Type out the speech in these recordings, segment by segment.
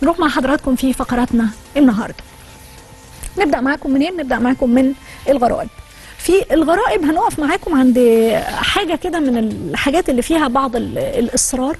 نروح مع حضراتكم في فقراتنا النهارده. نبدأ معاكم منين؟ نبدأ معاكم من الغرائب. في الغرائب هنقف معاكم عند حاجة كده من الحاجات اللي فيها بعض الإصرار،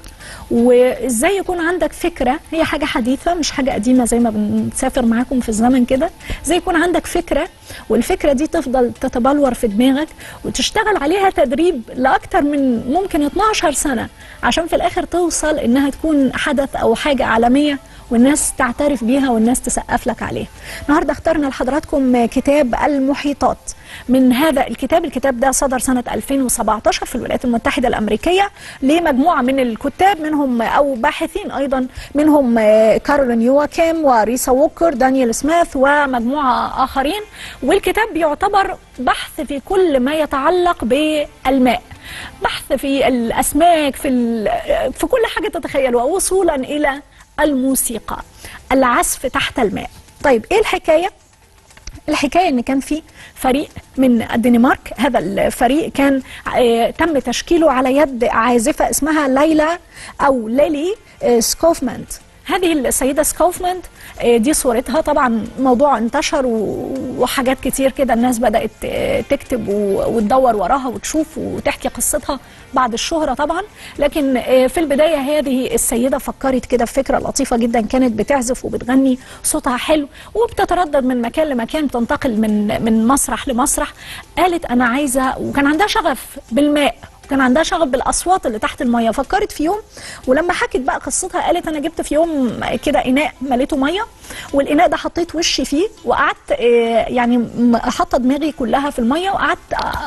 وإزاي يكون عندك فكرة، هي حاجة حديثة مش حاجة قديمة زي ما بنسافر معاكم في الزمن كده، زي يكون عندك فكرة والفكرة دي تفضل تتبلور في دماغك وتشتغل عليها تدريب لأكتر من ممكن 12 سنة عشان في الآخر توصل إنها تكون حدث أو حاجة عالمية والناس تعترف بيها والناس تسقف لك عليها. النهارده اخترنا لحضراتكم كتاب المحيطات. من هذا الكتاب ده صدر سنة 2017 في الولايات المتحدة الأمريكية لمجموعة من الكتاب، منهم أو باحثين أيضا، منهم كارولين يواكيم وريسا ووكر، دانيال سميث ومجموعة آخرين. والكتاب بيعتبر بحث في كل ما يتعلق بالماء، بحث في الأسماك، في كل حاجة تتخيلوا، وصولا إلى الموسيقى، العزف تحت الماء. طيب ايه الحكاية؟ الحكاية ان كان في فريق من الدنمارك، هذا الفريق كان تم تشكيله على يد عازفة اسمها ليلى او ليلي سكوفمانت. هذه السيدة سكوفمانت دي صورتها، طبعا موضوع انتشر وحاجات كتير كده، الناس بدأت تكتب وتدور وراها وتشوف وتحكي قصتها بعد الشهرة طبعا. لكن في البداية هذه السيدة فكرت كده بفكرة لطيفة جدا، كانت بتعزف وبتغني، صوتها حلو وبتتردد من مكان لمكان، تنتقل من مسرح لمسرح. قالت أنا عايزة، وكان عندها شغف بالماء، كان عندها شغف بالاصوات اللي تحت الميه. فكرت في يوم، ولما حكت بقى قصتها قالت انا جبت في يوم كده اناء مليته ميه، والاناء ده حطيت وشي فيه وقعدت يعني حاطه دماغي كلها في الميه وقعدت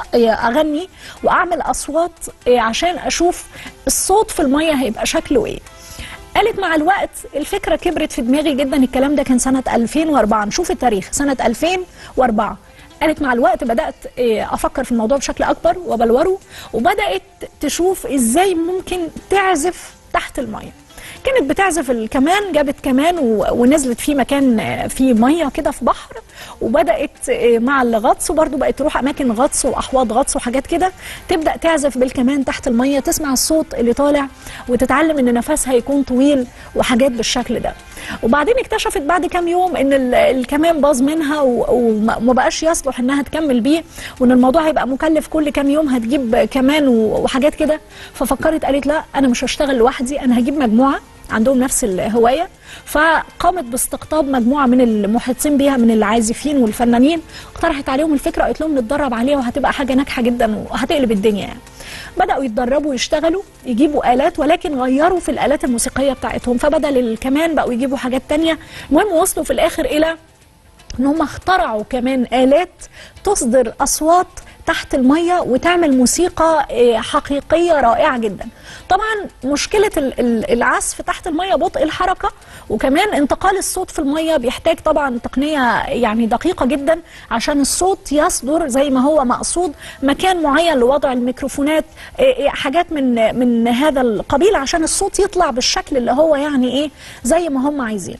اغني واعمل اصوات عشان اشوف الصوت في الميه هيبقى شكله ايه. قالت مع الوقت الفكره كبرت في دماغي جدا. الكلام ده كان سنه 2004، نشوف التاريخ، سنه 2004. قالت مع الوقت بدأت أفكر في الموضوع بشكل أكبر وبلوره، وبدأت تشوف إزاي ممكن تعزف تحت المية. كانت بتعزف الكمان، جابت كمان ونزلت في مكان فيه مية كده في بحر، وبدأت مع الغطس، وبرضه بقت تروح أماكن غطس وأحواض غطس وحاجات كده، تبدأ تعزف بالكمان تحت المية، تسمع الصوت اللي طالع وتتعلم إن نفسها يكون طويل وحاجات بالشكل ده. وبعدين اكتشفت بعد كام يوم ان الكمان باظ منها وما بقاش يصلح انها تكمل بيه، وان الموضوع هيبقى مكلف، كل كام يوم هتجيب كمان وحاجات كده. ففكرت قالت لا، انا مش هشتغل لوحدي، انا هجيب مجموعه عندهم نفس الهوايه. فقامت باستقطاب مجموعه من المحيطين بيها من العازفين والفنانين، اقترحت عليهم الفكره، قالت لهم نتدرب عليها وهتبقى حاجه ناجحه جدا وهتقلب الدنيا يعني. بدأوا يتدربوا ويشتغلوا، يجيبوا آلات، ولكن غيروا في الآلات الموسيقية بتاعتهم، فبدل الكمان بقوا يجيبوا حاجات تانية. المهم وصلوا في الآخر إلى إن هم اخترعوا كمان آلات تصدر أصوات تحت المية وتعمل موسيقى حقيقية رائعة جدا. طبعا مشكلة العزف تحت المية بطء الحركة، وكمان انتقال الصوت في المية بيحتاج طبعا تقنية يعني دقيقة جدا عشان الصوت يصدر زي ما هو مقصود، مكان معين لوضع الميكروفونات، حاجات من هذا القبيل عشان الصوت يطلع بالشكل اللي هو يعني ايه زي ما هم عايزين.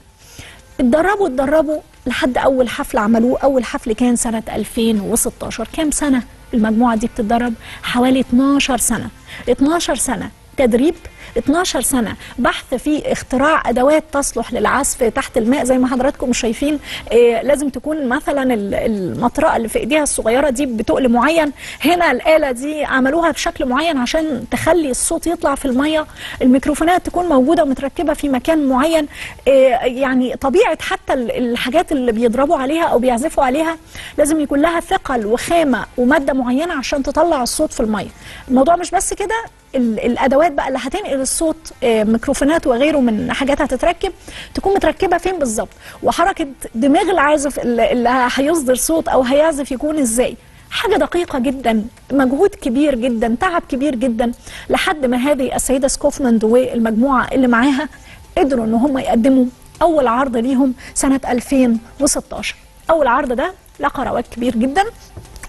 اتدربوا لحد أول حفل عملوه. أول حفل كان سنة 2016. كام سنة المجموعة دي بتتدرب؟ حوالي 12 سنة. 12 سنة تدريب، 12 سنة بحث في اختراع أدوات تصلح للعزف تحت الماء. زي ما حضراتكم شايفين لازم تكون مثلا المطرقة اللي في ايديها الصغيرة دي بتقل معين، هنا الآلة دي عملوها بشكل معين عشان تخلي الصوت يطلع في المية، الميكروفونات تكون موجودة ومتركبة في مكان معين، يعني طبيعة حتى الحاجات اللي بيضربوا عليها أو بيعزفوا عليها لازم يكون لها ثقل وخامة ومادة معينة عشان تطلع الصوت في المية. الموضوع مش بس كده، الادوات بقى اللي هتنقل الصوت، ميكروفونات وغيره من حاجات هتتركب، تكون متركبه فين بالظبط، وحركه دماغ العازف اللي هيصدر صوت او هيعزف يكون ازاي. حاجه دقيقه جدا، مجهود كبير جدا، تعب كبير جدا، لحد ما هذه السيده سكوفماند والمجموعه اللي معاها قدروا ان هم يقدموا اول عرض ليهم سنه 2016. اول عرض ده لقى رواج كبير جدا،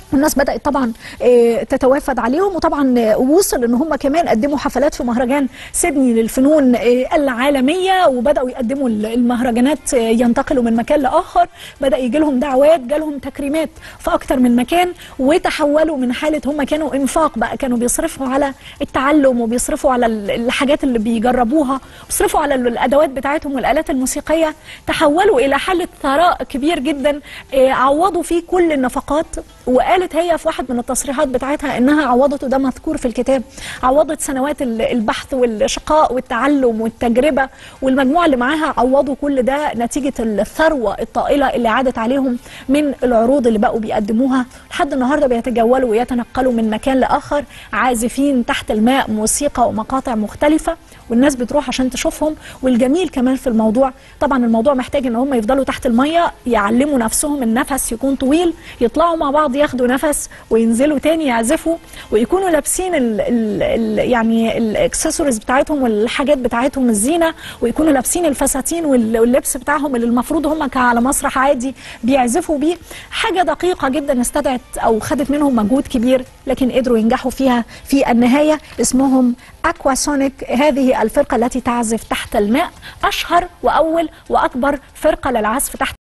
الناس بدأت طبعا تتوافد عليهم، وطبعا وصل ان هم كمان قدموا حفلات في مهرجان سيدني للفنون العالمية، وبدأوا يقدموا المهرجانات ينتقلوا من مكان لآخر، بدأ يجي لهم دعوات، جالهم تكريمات في أكتر من مكان، وتحولوا من حالة هم كانوا إنفاق بقى، كانوا بيصرفوا على التعلم وبيصرفوا على الحاجات اللي بيجربوها، بيصرفوا على الأدوات بتاعتهم والآلات الموسيقية، تحولوا إلى حالة ثراء كبير جدا عوضوا فيه كل النفقات. وقالت هي في واحد من التصريحات بتاعتها انها عوضت، وده مذكور في الكتاب، عوضت سنوات البحث والشقاء والتعلم والتجربه، والمجموعه اللي معاها عوضوا كل ده نتيجه الثروه الطائله اللي عادت عليهم من العروض اللي بقوا بيقدموها. لحد النهارده بيتجولوا ويتنقلوا من مكان لاخر عازفين تحت الماء موسيقى ومقاطع مختلفه، والناس بتروح عشان تشوفهم. والجميل كمان في الموضوع، طبعا الموضوع محتاج ان هم يفضلوا تحت الميه، يعلموا نفسهم النفس يكون طويل، يطلعوا مع بعض ياخدوا نفس وينزلوا تاني يعزفوا، ويكونوا لابسين يعني الاكسسوارز بتاعتهم والحاجات بتاعتهم الزينه، ويكونوا لابسين الفساتين واللبس بتاعهم اللي المفروض هم على مسرح عادي بيعزفوا بيه. حاجه دقيقه جدا استدعت او خدت منهم مجهود كبير، لكن قدروا ينجحوا فيها في النهايه. اسمهم أكواسونيك، هذه الفرقة التي تعزف تحت الماء، أشهر وأول وأكبر فرقة للعزف تحت